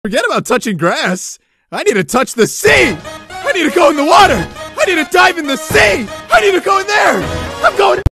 Forget about touching grass. I need to touch the sea. I need to go in the water. I need to dive in the sea. I need to go in there. I'm going